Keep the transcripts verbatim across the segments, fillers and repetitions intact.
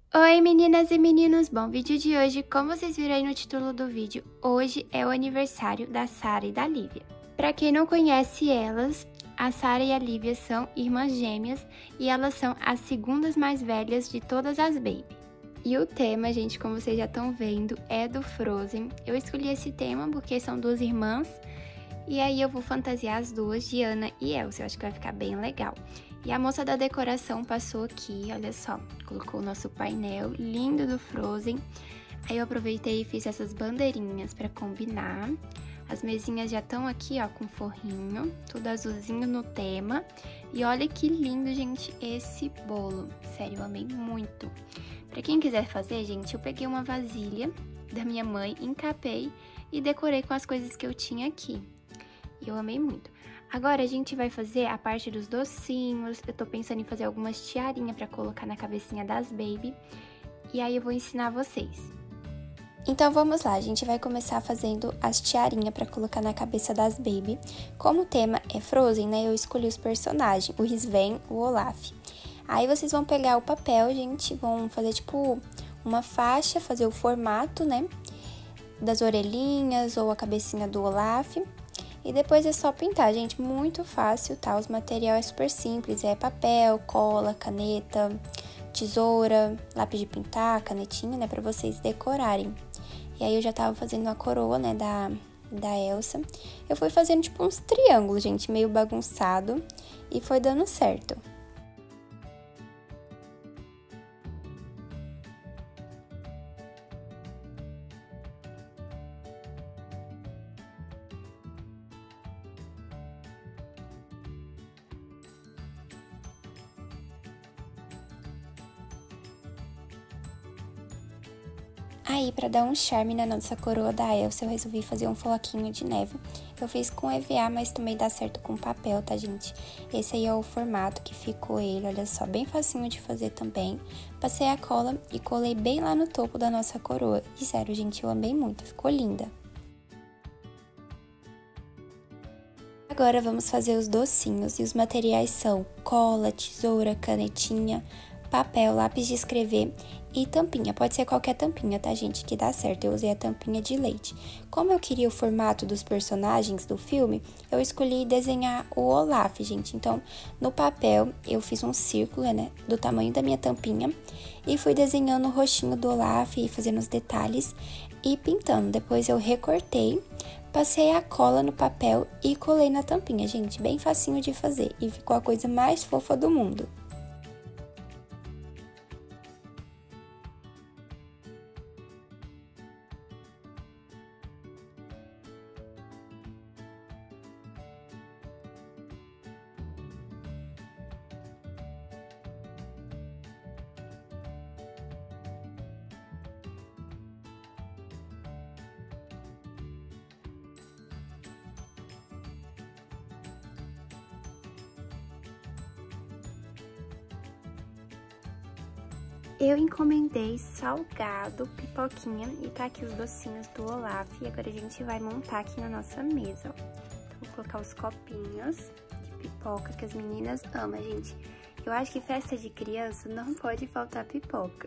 Oi meninas e meninos, bom, vídeo de hoje, como vocês viram aí no título do vídeo, hoje é o aniversário da Sara e da Lívia. Pra quem não conhece elas, a Sara e a Lívia são irmãs gêmeas e elas são as segundas mais velhas de todas as baby. E o tema, gente, como vocês já estão vendo, é do Frozen. Eu escolhi esse tema porque são duas irmãs e aí eu vou fantasiar as duas, Diana e Elsa, eu acho que vai ficar bem legal. E a moça da decoração passou aqui, olha só, colocou o nosso painel lindo do Frozen. Aí eu aproveitei e fiz essas bandeirinhas pra combinar. As mesinhas já estão aqui, ó, com forrinho, tudo azulzinho no tema. E olha que lindo, gente, esse bolo. Sério, eu amei muito. Pra quem quiser fazer, gente, eu peguei uma vasilha da minha mãe, encapei e decorei com as coisas que eu tinha aqui. E eu amei muito. Agora a gente vai fazer a parte dos docinhos, eu tô pensando em fazer algumas tiarinhas pra colocar na cabecinha das baby, e aí eu vou ensinar vocês. Então vamos lá, a gente vai começar fazendo as tiarinhas pra colocar na cabeça das baby. Como o tema é Frozen, né, eu escolhi os personagens, o Sven, o Olaf. Aí vocês vão pegar o papel, gente, vão fazer tipo uma faixa, fazer o formato, né, das orelhinhas ou a cabecinha do Olaf. E depois é só pintar, gente, muito fácil, tá? Os materiais é super simples, é papel, cola, caneta, tesoura, lápis de pintar, canetinha, né, pra vocês decorarem. E aí eu já tava fazendo a coroa, né, da, da Elsa. Eu fui fazendo, tipo, uns triângulos, gente, meio bagunçado, e foi dando certo. Aí, pra dar um charme na nossa coroa da Elsa, eu resolvi fazer um floquinho de neve. Eu fiz com E V A, mas também dá certo com papel, tá, gente? Esse aí é o formato que ficou ele, olha só, bem facinho de fazer também. Passei a cola e colei bem lá no topo da nossa coroa. E sério, gente, eu amei muito, ficou linda. Agora vamos fazer os docinhos e os materiais são cola, tesoura, canetinha, papel, lápis de escrever e tampinha. Pode ser qualquer tampinha, tá, gente, que dá certo. Eu usei a tampinha de leite. Como eu queria o formato dos personagens do filme, eu escolhi desenhar o Olaf, gente. Então, no papel, eu fiz um círculo, né, do tamanho da minha tampinha e fui desenhando o rostinho do Olaf e fazendo os detalhes e pintando. Depois eu recortei, passei a cola no papel e colei na tampinha, gente. Bem facinho de fazer e ficou a coisa mais fofa do mundo. Eu encomendei salgado, pipoquinha e tá aqui os docinhos do Olaf. E agora a gente vai montar aqui na nossa mesa, ó. Então, vou colocar os copinhos de pipoca que as meninas amam, gente. Eu acho que festa de criança não pode faltar pipoca.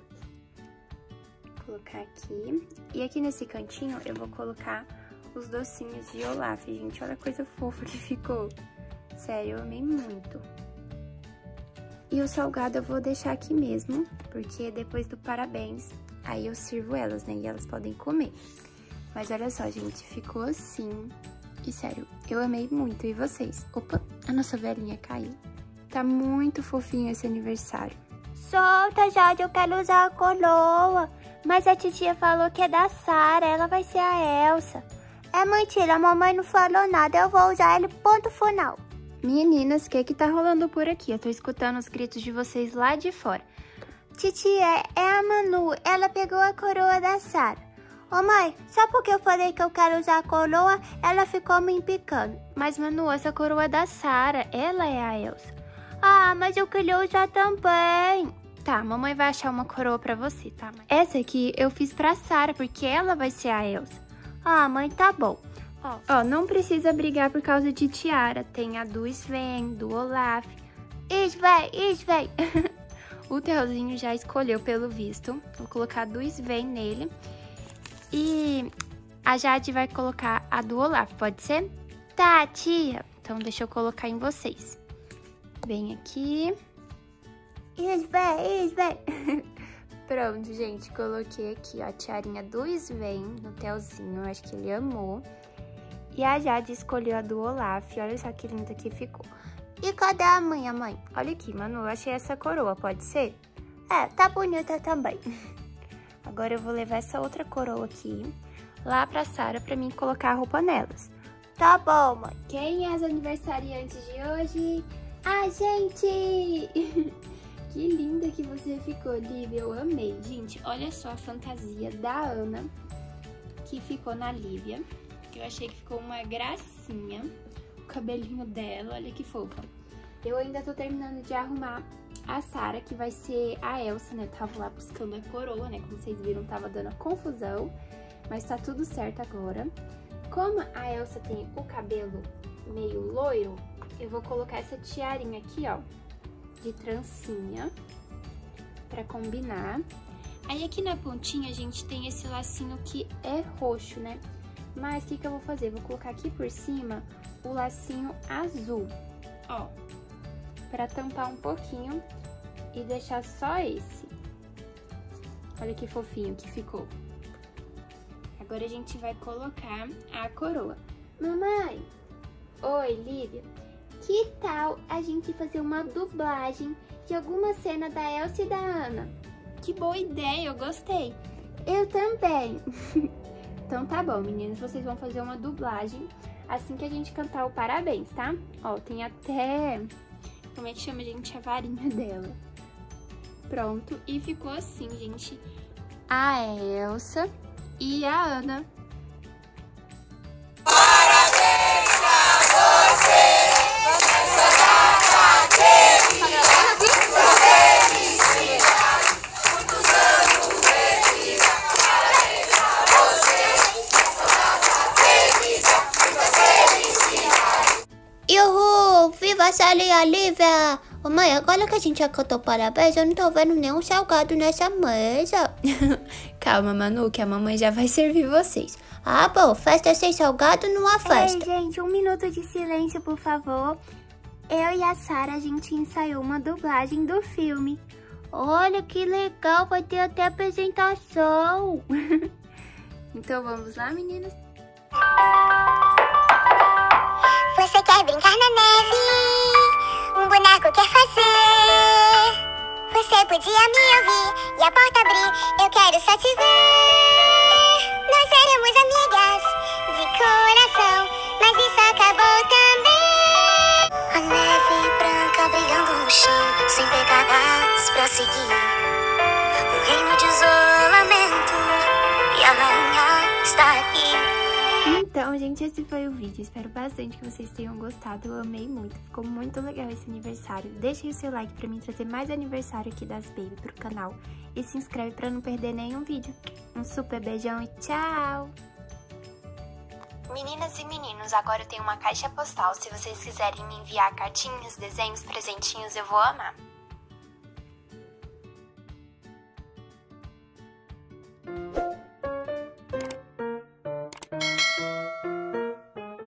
Vou colocar aqui. E aqui nesse cantinho eu vou colocar os docinhos de Olaf, gente. Olha a coisa fofa que ficou. Sério, eu amei muito. E o salgado eu vou deixar aqui mesmo, porque depois do parabéns, aí eu sirvo elas, né? E elas podem comer. Mas olha só, gente, ficou assim. E sério, eu amei muito. E vocês? Opa, a nossa velhinha caiu. Tá muito fofinho esse aniversário. Solta, Jade, eu quero usar a coroa. Mas a titia falou que é da Sara, ela vai ser a Elsa. É mentira, a mamãe não falou nada, eu vou usar ele, ponto final. Meninas, o que que tá rolando por aqui? Eu tô escutando os gritos de vocês lá de fora. Titia, é a Manu, ela pegou a coroa da Sara. Ô mãe, só porque eu falei que eu quero usar a coroa, ela ficou me empicando. Mas Manu, essa coroa é da Sara, ela é a Elsa. Ah, mas eu queria usar também. Tá, mamãe vai achar uma coroa pra você, tá, mãe? Essa aqui eu fiz pra Sara, porque ela vai ser a Elsa. Ah, mãe, tá bom. Ó, ó, não precisa brigar por causa de tiara. Tem a do Sven, do Olaf. Sven, Sven. O Theozinho já escolheu pelo visto. Vou colocar do Sven nele. E a Jade vai colocar a do Olaf, pode ser? Tá, tia. Então deixa eu colocar em vocês. Bem aqui. Sven, Sven. Pronto, gente. Coloquei aqui, ó, a tiarinha do Sven no Theozinho. Eu acho que ele amou. E a Jade escolheu a do Olaf. Olha só que linda que ficou. E cadê a minha mãe? Olha aqui, Manu, eu achei essa coroa, pode ser? É, tá bonita também. Agora eu vou levar essa outra coroa aqui lá pra Sara pra mim colocar a roupa nelas. Tá bom, mãe. Quem é as aniversariantes de hoje? A gente! Que linda que você ficou, Lívia. Eu amei. Gente, olha só a fantasia da Ana que ficou na Lívia. Eu achei que ficou uma gracinha. O cabelinho dela, olha que fofa. Eu ainda tô terminando de arrumar a Sara, que vai ser a Elsa, né? Eu tava lá buscando a coroa, né? Como vocês viram, tava dando a confusão. Mas tá tudo certo agora. Como a Elsa tem o cabelo meio loiro, eu vou colocar essa tiarinha aqui, ó, de trancinha, pra combinar. Aí aqui na pontinha, a gente tem esse lacinho que é roxo, né? Mas o que que eu vou fazer? Vou colocar aqui por cima o lacinho azul, ó, pra tampar um pouquinho e deixar só esse. Olha que fofinho que ficou. Agora a gente vai colocar a coroa. Mamãe, Oi, Lívia. que tal a gente fazer uma dublagem de alguma cena da Elsa e da Ana? Que boa ideia, eu gostei. Eu também. Então tá bom, meninas, vocês vão fazer uma dublagem assim que a gente cantar o parabéns, tá? Ó, tem até... Como é que chama, gente? A varinha dela. Pronto, e ficou assim, gente. A Elsa e a Ana. Parabéns pra você! Muitos anos de vida! Parabéns pra você! Uhul! Viva a Sara e a Lívia! Ô mãe, agora que a gente já cantou parabéns, eu não tô vendo nenhum salgado nessa mesa. Calma, Manu, que a mamãe já vai servir vocês. Ah, bom, festa sem salgado não há festa. Ei, gente, um minuto de silêncio, por favor. Eu e a Sara, a gente ensaiou uma dublagem do filme. Olha que legal, vai ter até apresentação. Então vamos lá, meninas? Você quer brincar na neve? Um boneco quer fazer? Você podia me ouvir e a porta abrir. Eu quero só te ver. Nós éramos amigas de coração, mas isso acabou também. A neve branca brilhando no chão, sem pegadas pra seguir. Um reino de isolamento e a rainha está aqui. Então, gente, esse foi o vídeo. Espero bastante que vocês tenham gostado. Eu amei muito. Ficou muito legal esse aniversário. Deixem o seu like pra mim trazer mais aniversário aqui das Baby pro canal. E se inscreve pra não perder nenhum vídeo. Um super beijão e tchau! Meninas e meninos, agora eu tenho uma caixa postal. Se vocês quiserem me enviar cartinhas, desenhos, presentinhos, eu vou amar.